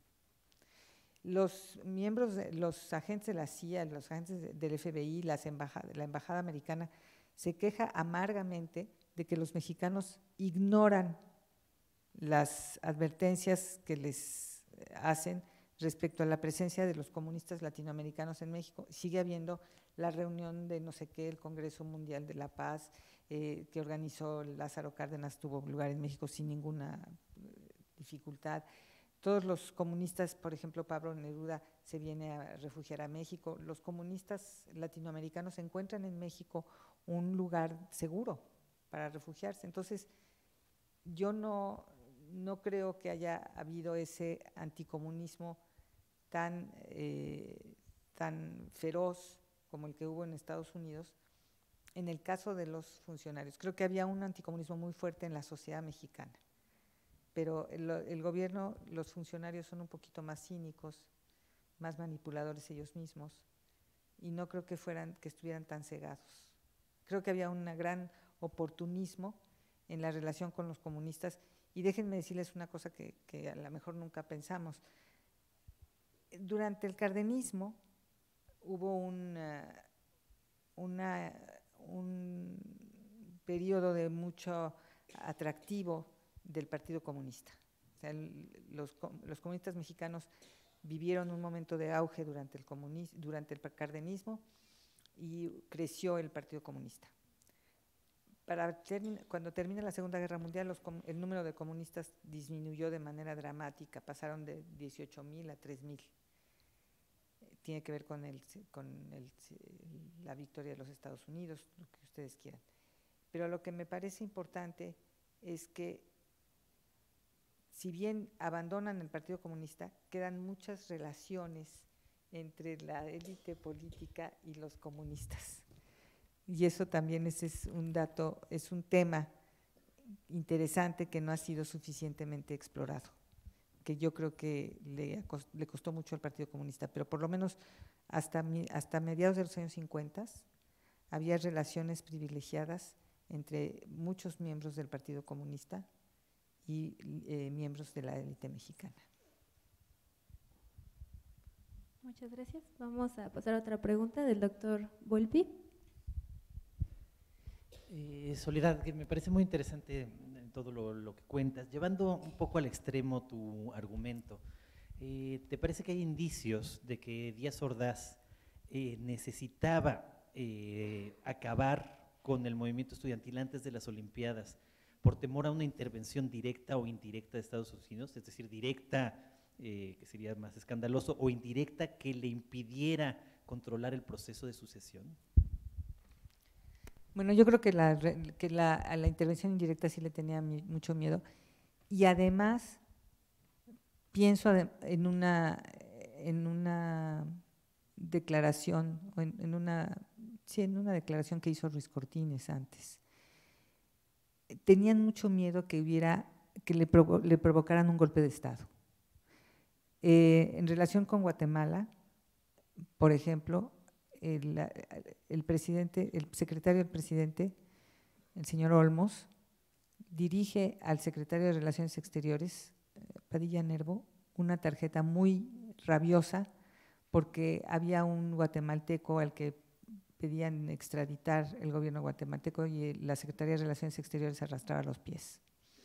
S3: Los miembros, de, los agentes de la C I A, los agentes del F B I, las embajada, la embajada americana, se queja amargamente de que los mexicanos ignoran las advertencias que les hacen respecto a la presencia de los comunistas latinoamericanos en México. Sigue habiendo la reunión de no sé qué, el Congreso Mundial de la Paz, eh, que organizó Lázaro Cárdenas, tuvo lugar en México sin ninguna dificultad. Todos los comunistas, por ejemplo, Pablo Neruda se viene a refugiar a México. Los comunistas latinoamericanos se encuentran en México un lugar seguro para refugiarse. Entonces, yo no, no creo que haya habido ese anticomunismo tan, eh, tan feroz como el que hubo en Estados Unidos en el caso de los funcionarios. Creo que había un anticomunismo muy fuerte en la sociedad mexicana, pero el, el gobierno, los funcionarios son un poquito más cínicos, más manipuladores ellos mismos, y no creo que, fueran, que estuvieran tan cegados. Creo que había un gran oportunismo en la relación con los comunistas, y déjenme decirles una cosa que, que a lo mejor nunca pensamos. Durante el cardenismo hubo una, una, un periodo de mucho atractivo del Partido Comunista. O sea, el, los, los comunistas mexicanos vivieron un momento de auge durante el, durante el cardenismo y creció el Partido Comunista. Para termi cuando termina la Segunda Guerra Mundial, los, el número de comunistas disminuyó de manera dramática, pasaron de dieciocho mil a tres mil. Tiene que ver con, el, con el, la victoria de los Estados Unidos, lo que ustedes quieran. Pero lo que me parece importante es que, si bien abandonan el Partido Comunista, quedan muchas relaciones entre la élite política y los comunistas. Y eso también es, es un dato, es un tema interesante que no ha sido suficientemente explorado, que yo creo que le, le costó mucho al Partido Comunista, pero por lo menos hasta, hasta mediados de los años cincuenta había relaciones privilegiadas entre muchos miembros del Partido Comunista y eh, miembros de la élite mexicana.
S2: Muchas gracias. Vamos a pasar a otra pregunta del doctor Volpi.
S1: Eh, Soledad, que me parece muy interesante todo lo, lo que cuentas, llevando un poco al extremo tu argumento, eh, ¿te parece que hay indicios de que Díaz Ordaz eh, necesitaba eh, acabar con el movimiento estudiantil antes de las Olimpiadas por temor a una intervención directa o indirecta de Estados Unidos, es decir, directa, eh, que sería más escandaloso, o indirecta que le impidiera controlar el proceso de sucesión?
S3: Bueno, yo creo que, la, que la, a la intervención indirecta sí le tenía mi, mucho miedo, y además pienso en una, en una declaración, o en, en, una, sí, en una declaración que hizo Ruiz Cortines antes. Tenían mucho miedo que hubiera, que le, provo le provocaran un golpe de Estado. Eh, en relación con Guatemala, por ejemplo, el, el presidente, el secretario del presidente, el señor Olmos, dirige al secretario de Relaciones Exteriores, Padilla Nervo, una tarjeta muy rabiosa porque había un guatemalteco al que pedían extraditar el gobierno guatemalteco y la Secretaría de Relaciones Exteriores arrastraba los pies.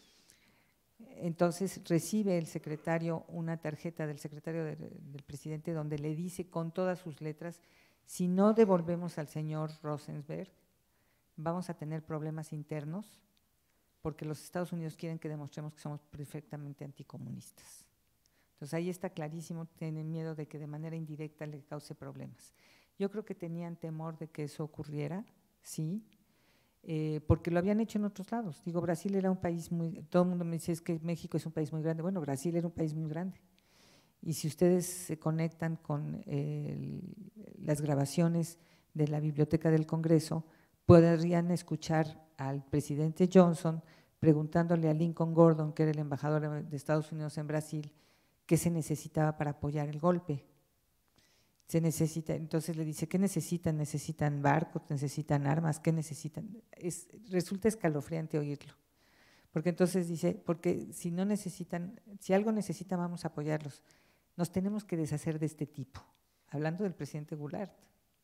S3: Entonces recibe el secretario una tarjeta del secretario de, del presidente donde le dice con todas sus letras: si no devolvemos al señor Rosenzweig, vamos a tener problemas internos porque los Estados Unidos quieren que demostremos que somos perfectamente anticomunistas. Entonces ahí está clarísimo, tienen miedo de que de manera indirecta le cause problemas. Yo creo que tenían temor de que eso ocurriera, sí, eh, porque lo habían hecho en otros lados. Digo, Brasil era un país muy, todo el mundo me dice es que México es un país muy grande. Bueno, Brasil era un país muy grande. Y si ustedes se conectan con el, las grabaciones de la Biblioteca del Congreso, podrían escuchar al presidente Johnson preguntándole a Lincoln Gordon, que era el embajador de Estados Unidos en Brasil, qué se necesitaba para apoyar el golpe. Se necesita, entonces le dice, ¿qué necesitan? ¿Necesitan barcos? ¿Necesitan armas? ¿Qué necesitan? Es, resulta escalofriante oírlo, porque entonces dice, porque si no necesitan, si algo necesitan, vamos a apoyarlos. Nos tenemos que deshacer de este tipo, hablando del presidente Goulart.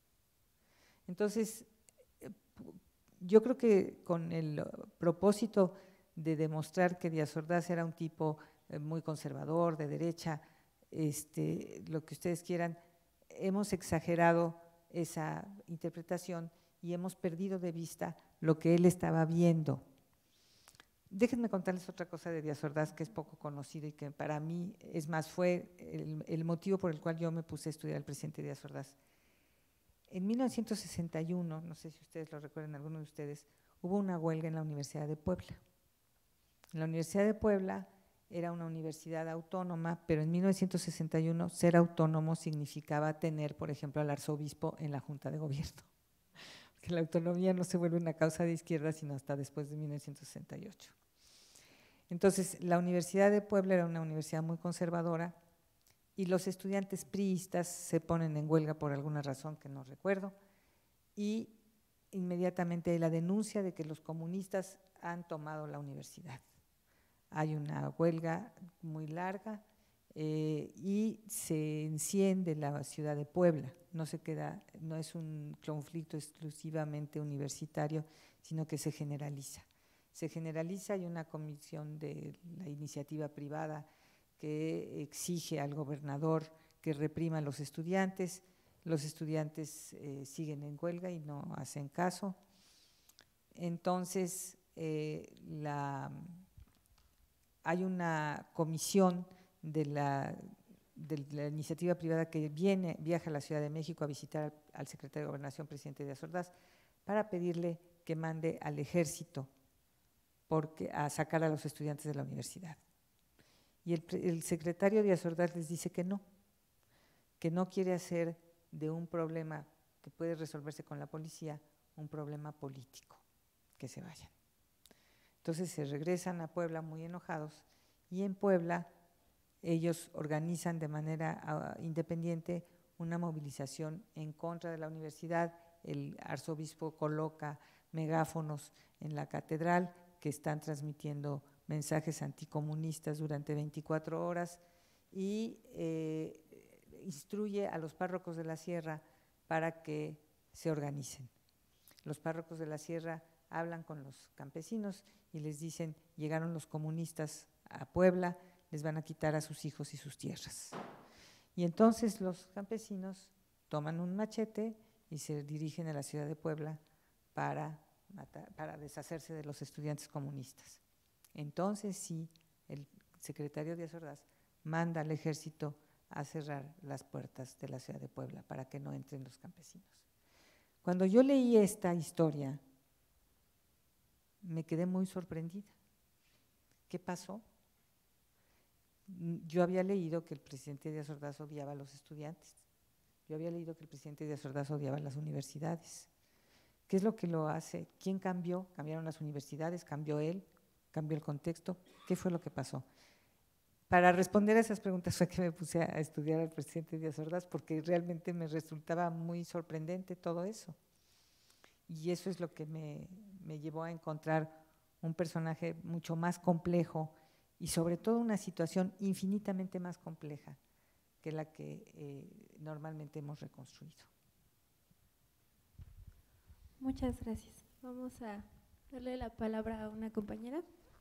S3: Entonces, yo creo que con el propósito de demostrar que Díaz Ordaz era un tipo muy conservador, de derecha, este, lo que ustedes quieran, hemos exagerado esa interpretación y hemos perdido de vista lo que él estaba viendo. Déjenme contarles otra cosa de Díaz Ordaz que es poco conocido y que para mí, es más, fue el, el motivo por el cual yo me puse a estudiar al presidente Díaz Ordaz. En mil novecientos sesenta y uno, no sé si ustedes lo recuerdan, alguno de ustedes, hubo una huelga en la Universidad de Puebla. La Universidad de Puebla era una universidad autónoma, pero en mil novecientos sesenta y uno ser autónomo significaba tener, por ejemplo, al arzobispo en la Junta de Gobierno. Que la autonomía no se vuelve una causa de izquierda, sino hasta después de mil novecientos sesenta y ocho. Entonces, la Universidad de Puebla era una universidad muy conservadora y los estudiantes priistas se ponen en huelga por alguna razón que no recuerdo y inmediatamente hay la denuncia de que los comunistas han tomado la universidad. Hay una huelga muy larga eh, y se enciende la ciudad de Puebla. No se queda, no es un conflicto exclusivamente universitario, sino que se generaliza. Se generaliza, hay una comisión de la iniciativa privada que exige al gobernador que reprima a los estudiantes. Los estudiantes eh, siguen en huelga y no hacen caso. Entonces, eh, la… hay una comisión de la, de la iniciativa privada que viene, viaja a la Ciudad de México a visitar al, al secretario de Gobernación, presidente Díaz Ordaz, para pedirle que mande al ejército porque, a sacar a los estudiantes de la universidad. Y el, el secretario Díaz Ordaz les dice que no, que no quiere hacer de un problema que puede resolverse con la policía un problema político, que se vayan. Entonces se regresan a Puebla muy enojados y en Puebla ellos organizan de manera uh, independiente una movilización en contra de la universidad. El arzobispo coloca megáfonos en la catedral que están transmitiendo mensajes anticomunistas durante veinticuatro horas y eh, instruye a los párrocos de la sierra para que se organicen. Los párrocos de la sierra hablan con los campesinos y les dicen, llegaron los comunistas a Puebla, les van a quitar a sus hijos y sus tierras. Y entonces los campesinos toman un machete y se dirigen a la ciudad de Puebla para, matar, para deshacerse de los estudiantes comunistas. Entonces sí, el secretario Díaz Ordaz manda al ejército a cerrar las puertas de la ciudad de Puebla para que no entren los campesinos. Cuando yo leí esta historia, me quedé muy sorprendida. ¿Qué pasó? Yo había leído que el presidente Díaz Ordaz odiaba a los estudiantes. Yo había leído que el presidente Díaz Ordaz odiaba a las universidades. ¿Qué es lo que lo hace? ¿Quién cambió? ¿Cambiaron las universidades? ¿Cambió él? ¿Cambió el contexto? ¿Qué fue lo que pasó? Para responder a esas preguntas fue que me puse a estudiar al presidente Díaz Ordaz, porque realmente me resultaba muy sorprendente todo eso. Y eso es lo que me, me llevó a encontrar un personaje mucho más complejo y sobre todo una situación infinitamente más compleja que la que eh, normalmente hemos reconstruido.
S2: Muchas gracias. Vamos a darle la palabra a una compañera.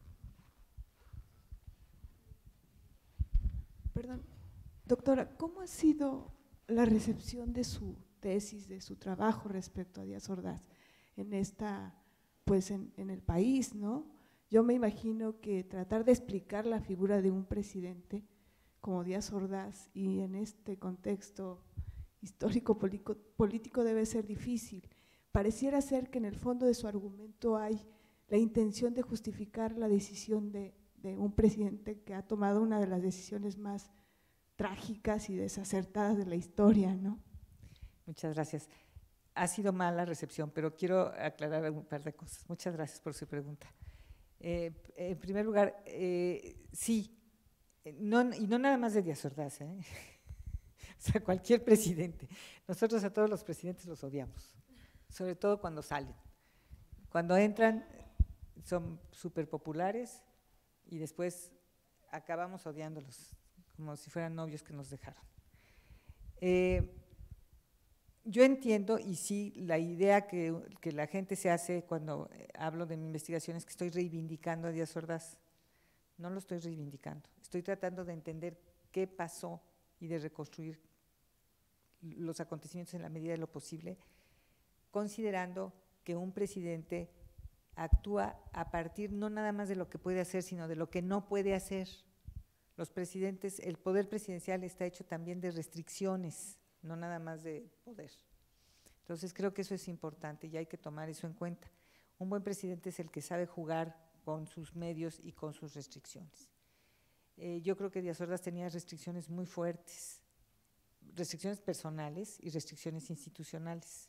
S5: Perdón, doctora, ¿cómo ha sido la recepción de su tesis, de su trabajo respecto a Díaz Ordaz en esta, pues en, en el país, ¿no? Yo me imagino que tratar de explicar la figura de un presidente como Díaz Ordaz y en este contexto histórico político, político debe ser difícil. Pareciera ser que en el fondo de su argumento hay la intención de justificar la decisión de, de un presidente que ha tomado una de las decisiones más trágicas y desacertadas de la historia, ¿no?
S3: Muchas gracias. Ha sido mala recepción, pero quiero aclarar un par de cosas. Muchas gracias por su pregunta. Eh, en primer lugar, eh, sí, no, y no nada más de Díaz Ordaz, ¿eh? O sea, cualquier presidente. Nosotros a todos los presidentes los odiamos, sobre todo cuando salen. Cuando entran son súper populares y después acabamos odiándolos, como si fueran novios que nos dejaron. Eh, Yo entiendo, y sí, la idea que, que la gente se hace cuando hablo de mi investigación es que estoy reivindicando a Díaz Ordaz. No lo estoy reivindicando, estoy tratando de entender qué pasó y de reconstruir los acontecimientos en la medida de lo posible, considerando que un presidente actúa a partir no nada más de lo que puede hacer, sino de lo que no puede hacer. Los presidentes, el poder presidencial está hecho también de restricciones, no nada más de poder. Entonces creo que eso es importante y hay que tomar eso en cuenta. Un buen presidente es el que sabe jugar con sus medios y con sus restricciones. Eh, yo creo que Díaz Ordaz tenía restricciones muy fuertes, restricciones personales y restricciones institucionales.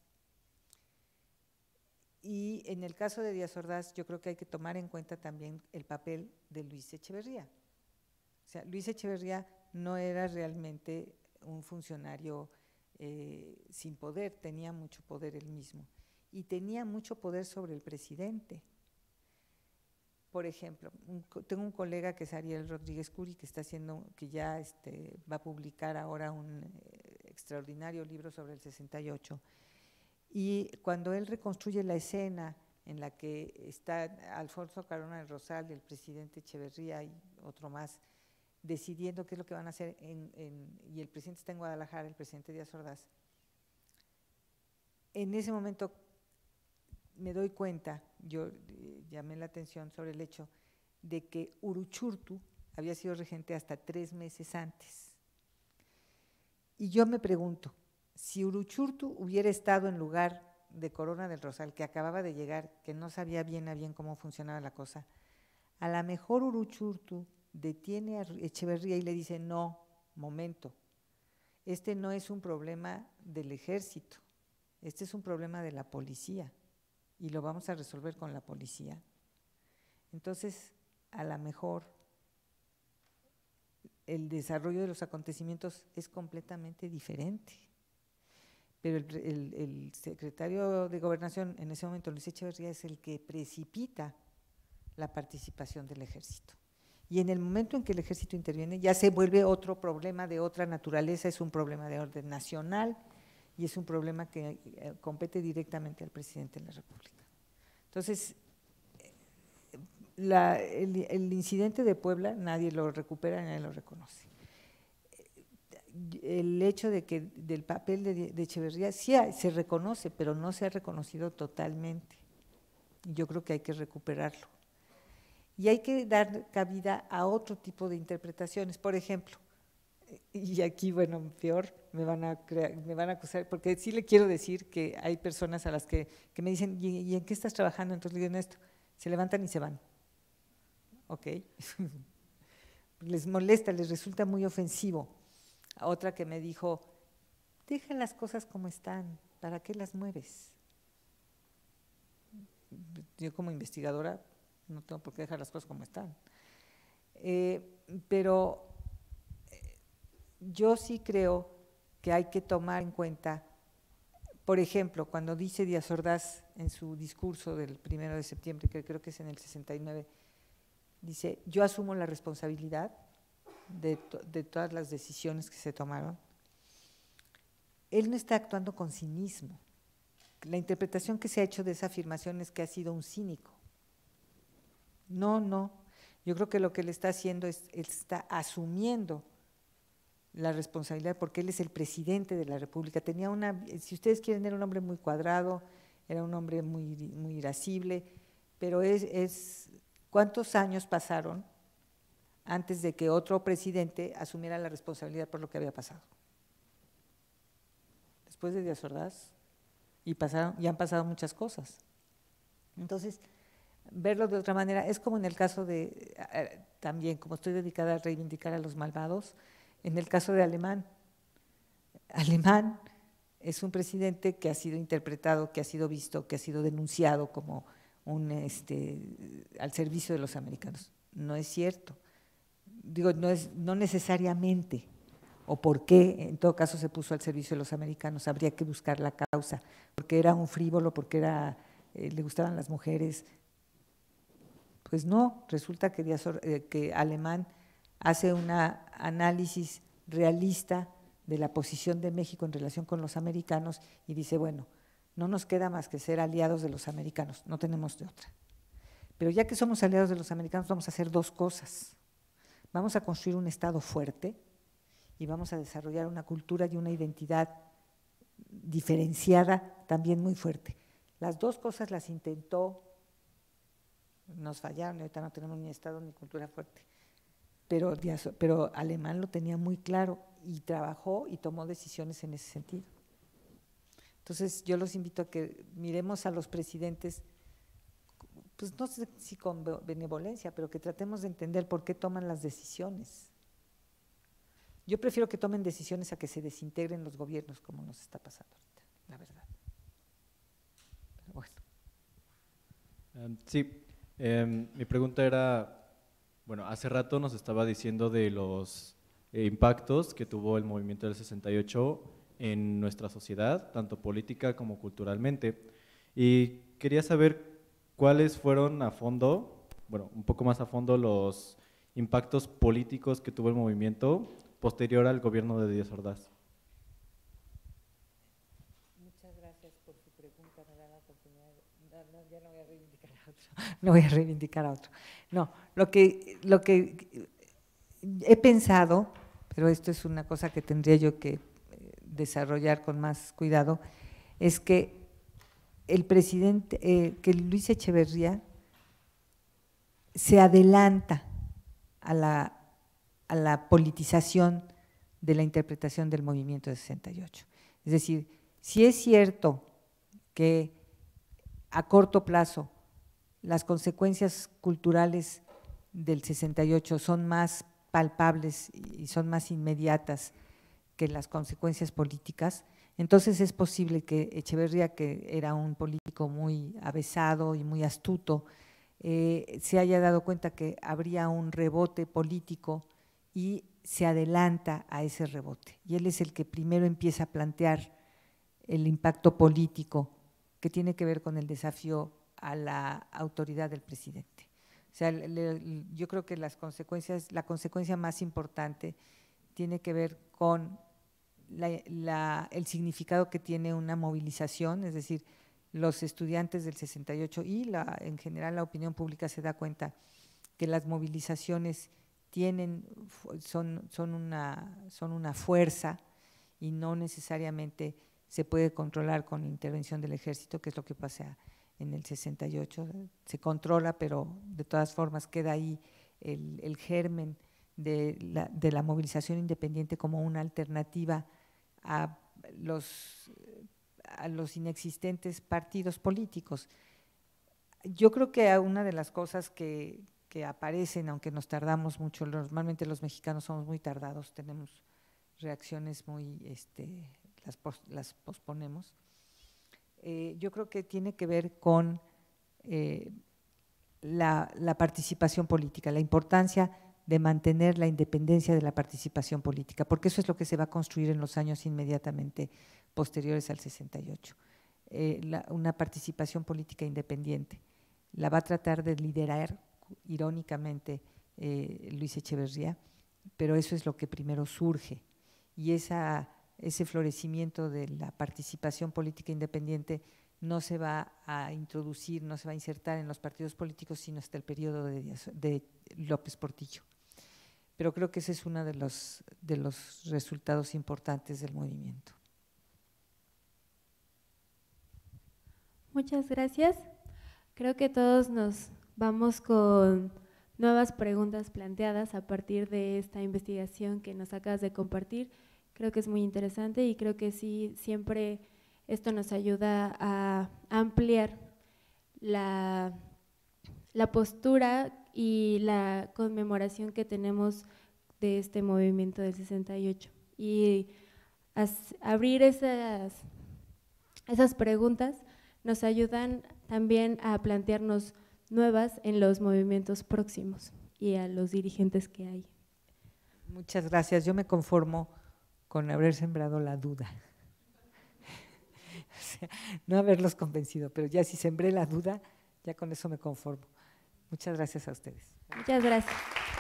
S3: Y en el caso de Díaz Ordaz yo creo que hay que tomar en cuenta también el papel de Luis Echeverría. O sea, Luis Echeverría no era realmente un funcionario eh, sin poder, tenía mucho poder él mismo y tenía mucho poder sobre el presidente. Por ejemplo, un, tengo un colega que es Ariel Rodríguez Curi, que está haciendo, que ya este, va a publicar ahora un eh, extraordinario libro sobre el sesenta y ocho, y cuando él reconstruye la escena en la que está Alfonso Carona del Rosal, el presidente Echeverría y otro más, decidiendo qué es lo que van a hacer, en, en, y el presidente está en Guadalajara, el presidente Díaz Ordaz, en ese momento me doy cuenta, yo eh, llamé la atención sobre el hecho de que Uruchurtu había sido regente hasta tres meses antes. Y yo me pregunto, si Uruchurtu hubiera estado en lugar de Corona del Rosal, que acababa de llegar, que no sabía bien a bien cómo funcionaba la cosa, a lo mejor Uruchurtu detiene a Echeverría y le dice, no, momento, este no es un problema del ejército, este es un problema de la policía y lo vamos a resolver con la policía. Entonces, a lo mejor el desarrollo de los acontecimientos es completamente diferente. Pero el, el, el secretario de Gobernación en ese momento, Luis Echeverría, es el que precipita la participación del ejército. Y en el momento en que el ejército interviene ya se vuelve otro problema de otra naturaleza, es un problema de orden nacional y es un problema que eh, compete directamente al presidente de la República. Entonces, la, el, el incidente de Puebla nadie lo recupera, nadie lo reconoce. El hecho de que del papel de, de Echeverría sí se reconoce, pero no se ha reconocido totalmente. Yo creo que hay que recuperarlo. Y hay que dar cabida a otro tipo de interpretaciones. Por ejemplo, y aquí, bueno, peor, me van a, crear, me van a acusar, porque sí le quiero decir que hay personas a las que, que me dicen, ¿y, ¿y en qué estás trabajando? Entonces le digo, en esto, se levantan y se van. Ok. les molesta, les resulta muy ofensivo. A otra que me dijo, deja las cosas como están, ¿para qué las mueves? Yo como investigadora no tengo por qué dejar las cosas como están. Eh, pero yo sí creo que hay que tomar en cuenta, por ejemplo, cuando dice Díaz Ordaz en su discurso del primero de septiembre, que creo que es en el sesenta y nueve, dice, yo asumo la responsabilidad de, to de todas las decisiones que se tomaron. Él no está actuando con cinismo. La interpretación que se ha hecho de esa afirmación es que ha sido un cínico. No, no. Yo creo que lo que él está haciendo es, él está asumiendo la responsabilidad porque él es el presidente de la República. Tenía una, si ustedes quieren, era un hombre muy cuadrado, era un hombre muy, muy irascible, pero es, es, ¿cuántos años pasaron antes de que otro presidente asumiera la responsabilidad por lo que había pasado? Después de Díaz Ordaz, y pasaron, y han pasado muchas cosas. Entonces, verlo de otra manera, es como en el caso de, eh, también, como estoy dedicada a reivindicar a los malvados, en el caso de Alemán. Alemán es un presidente que ha sido interpretado, que ha sido visto, que ha sido denunciado como un, este, al servicio de los americanos. No es cierto. Digo, no, es, no necesariamente, o por qué en todo caso se puso al servicio de los americanos, habría que buscar la causa, porque era un frívolo, porque era, eh, le gustaban las mujeres. Pues no, resulta que, Díaz, eh, que Alemán hace un análisis realista de la posición de México en relación con los americanos y dice, bueno, no nos queda más que ser aliados de los americanos, no tenemos de otra. Pero ya que somos aliados de los americanos, vamos a hacer dos cosas. Vamos a construir un Estado fuerte y vamos a desarrollar una cultura y una identidad diferenciada también muy fuerte. Las dos cosas las intentó, nos fallaron, ahorita no tenemos ni Estado ni cultura fuerte. Pero, pero Alemán lo tenía muy claro y trabajó y tomó decisiones en ese sentido. Entonces, yo los invito a que miremos a los presidentes, pues no sé si con benevolencia, pero que tratemos de entender por qué toman las decisiones. Yo prefiero que tomen decisiones a que se desintegren los gobiernos, como nos está pasando ahorita, la verdad. Pero bueno.
S6: Um, sí, eh, mi pregunta era… Bueno, hace rato nos estaba diciendo de los eh, impactos que tuvo el movimiento del sesenta y ocho en nuestra sociedad, tanto política como culturalmente. Y quería saber cuáles fueron a fondo, bueno, un poco más a fondo, los impactos políticos que tuvo el movimiento posterior al gobierno de Díaz Ordaz.
S3: Muchas gracias por su pregunta, me da la oportunidad. No, no, ya no voy a reivindicar a otro. No voy a reivindicar a otro. No, lo que, lo que he pensado, pero esto es una cosa que tendría yo que desarrollar con más cuidado, es que el presidente, eh, que Luis Echeverría se adelanta a la, a la politización de la interpretación del movimiento de sesenta y ocho. Es decir, si es cierto que a corto plazo las consecuencias culturales del sesenta y ocho son más palpables y son más inmediatas que las consecuencias políticas, entonces es posible que Echeverría, que era un político muy avesado y muy astuto, eh, se haya dado cuenta que habría un rebote político y se adelanta a ese rebote. Y él es el que primero empieza a plantear el impacto político que tiene que ver con el desafío a la autoridad del presidente. O sea, le, yo creo que las consecuencias, la consecuencia más importante tiene que ver con la, la, el significado que tiene una movilización, es decir, los estudiantes del sesenta y ocho y la, en general la opinión pública se da cuenta que las movilizaciones tienen, son, son, una, son una fuerza y no necesariamente se puede controlar con la intervención del ejército, que es lo que pasa en el sesenta y ocho, se controla, pero de todas formas queda ahí el, el germen de la, de la movilización independiente como una alternativa a los, a los inexistentes partidos políticos. Yo creo que una de las cosas que, que que aparecen, aunque nos tardamos mucho, normalmente los mexicanos somos muy tardados, tenemos reacciones muy, este, las, pos, las posponemos. Eh, yo creo que tiene que ver con eh, la, la participación política, la importancia de mantener la independencia de la participación política, porque eso es lo que se va a construir en los años inmediatamente posteriores al sesenta y ocho. Eh, la, una participación política independiente. La va a tratar de liderar irónicamente eh, Luis Echeverría, pero eso es lo que primero surge, y esa, ese florecimiento de la participación política independiente no se va a introducir, no se va a insertar en los partidos políticos, sino hasta el periodo de, de López Portillo. Pero creo que ese es uno de los, de los resultados importantes del movimiento.
S2: Muchas gracias. Creo que todos nos vamos con nuevas preguntas planteadas a partir de esta investigación que nos acabas de compartir. Creo que es muy interesante y creo que sí, siempre esto nos ayuda a ampliar la, la postura y la conmemoración que tenemos de este movimiento del sesenta y ocho, y as, abrir esas, esas preguntas nos ayudan también a plantearnos nuevas en los movimientos próximos y a los dirigentes que hay.
S3: Muchas gracias. Yo me conformo con haber sembrado la duda. O sea, no haberlos convencido, pero ya si sembré la duda, ya con eso me conformo. Muchas gracias a ustedes.
S2: Muchas gracias.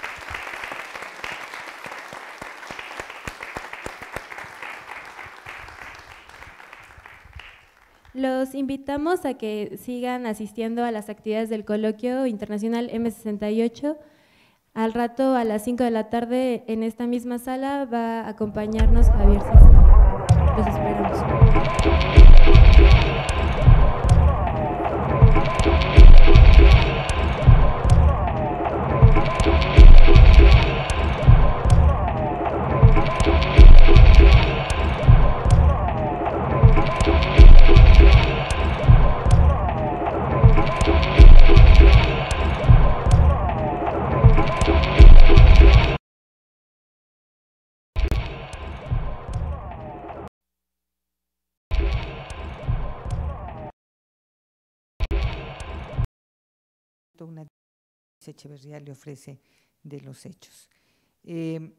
S2: Los invitamos a que sigan asistiendo a las actividades del Coloquio Internacional eme sesenta y ocho. Al rato, a las cinco de la tarde, en esta misma sala, va a acompañarnos Javier Cecilia. Los esperamos.
S3: Una Echeverría le ofrece de los hechos. Eh,